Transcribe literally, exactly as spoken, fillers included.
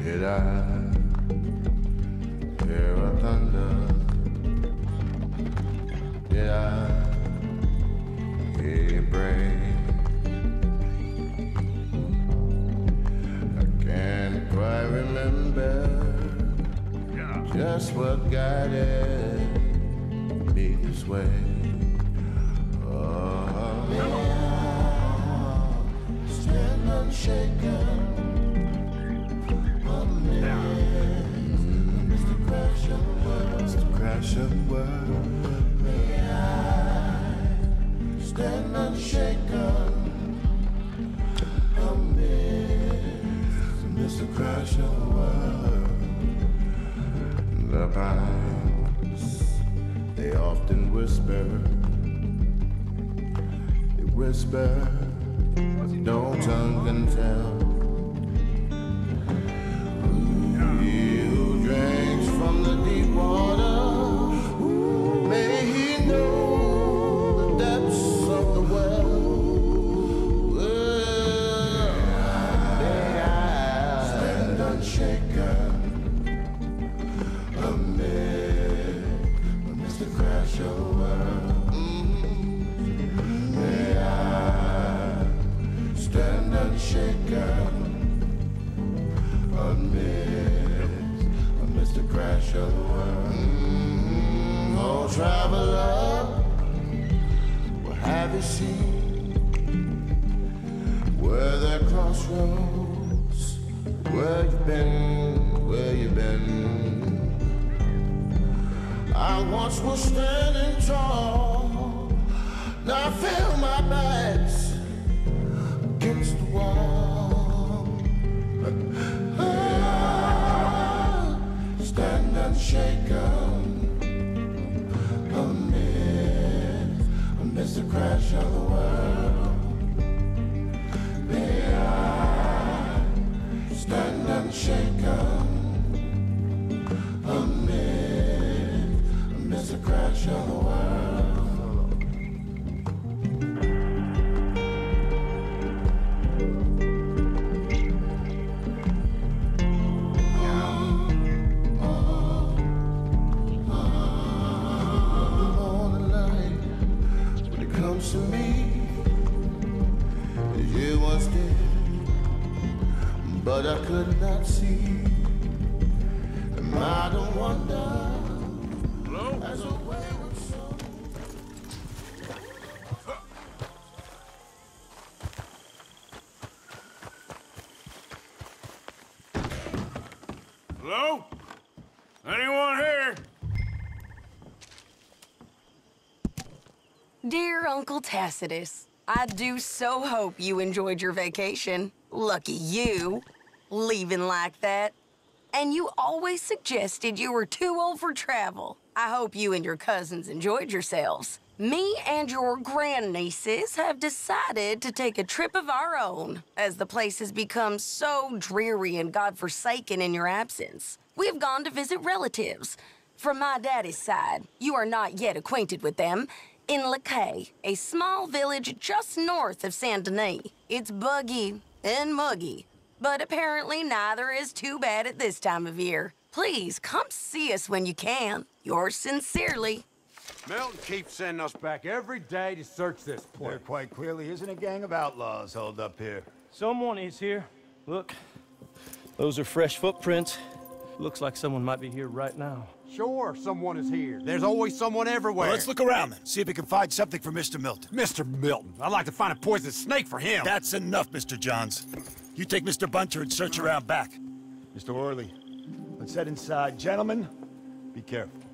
Did I hear a thunder? Did I hear you break? I can't quite remember just what guided me this way. Oh, stand unshaken. Mister Crash of the World, Mister Crash of the World. May I stand unshaken amid Mister Crash of the World. The pines, they often whisper. They whisper, no tongue can tell. From the deep water, may he know the depths of the well. Well, may I stand unshaken amid Mister Crash of the World. Mm-hmm. May I stand unshaken amid Mister Crash of the World. Mm-hmm. Oh, traveler, what have you seen? Where there crossroads, where you been, where you been? I once was standing tall, now I feel my back's against the wall. Stand unshaken amid Mister Crash of the World. May I stand unshaken amid Mister Crash of the World. To me, you was dead, but I could not see. And I don't wonder. Hello? As a wayward soul. Hello? Anyone here? Dear Uncle Tacitus, I do so hope you enjoyed your vacation. Lucky you, leaving like that. And you always suggested you were too old for travel. I hope you and your cousins enjoyed yourselves. Me and your grandnieces have decided to take a trip of our own, as the place has become so dreary and godforsaken in your absence. We have gone to visit relatives. From my daddy's side, you are not yet acquainted with them, in Lacaille, a small village just north of Saint Denis. It's buggy and muggy, but apparently neither is too bad at this time of year. Please come see us when you can. Yours sincerely. Milton keeps sending us back every day to search this place. There quite clearly isn't a gang of outlaws holed up here. Someone is here. Look, those are fresh footprints. Looks like someone might be here right now. Sure, someone is here. There's always someone everywhere. Well, let's look around then. See if we can find something for Mister Milton. Mister Milton. I'd like to find a poisonous snake for him. That's enough, Mister Johns. You take Mister Bunter and search around back. Mister Orley, let's head inside. Gentlemen, be careful.